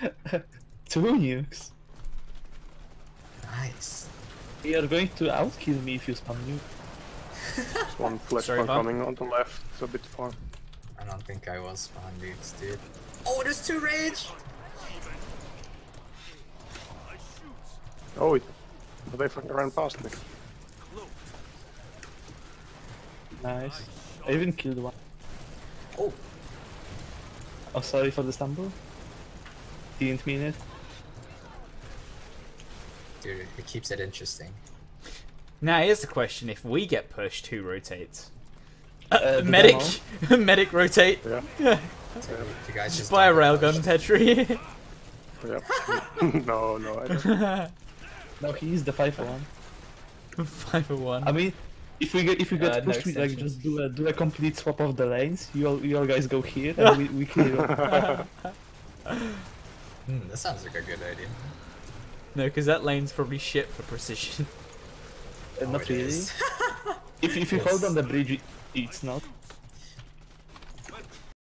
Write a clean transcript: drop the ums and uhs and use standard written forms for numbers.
Two nukes. Nice. You are going to outkill me if you spam nuke. There's one flash Sorry, one Bob? coming on the left. It's a bit far. I don't think I was spawn nukes, dude. Oh, there's two rage! Oh, they fucking ran past me. Nice. I even killed one. Oh, Oh, sorry for the stumble. Didn't mean it. dude, it keeps it interesting. Now here's the question: if we get pushed, who rotates? The Medic, demo. medic rotate. Yeah. So you guys just Buy a don't get railgun, pushed. Petri. Yep. No, I don't. No, he's the 5-1. 5-1. I mean, if we get no pushed, we like extensions. just do a complete swap of the lanes. You all guys go here, and we kill you. That sounds like a good idea. No, because that lane's probably shit for precision. Not it really. is. If you Yes. hold on the bridge, it's not.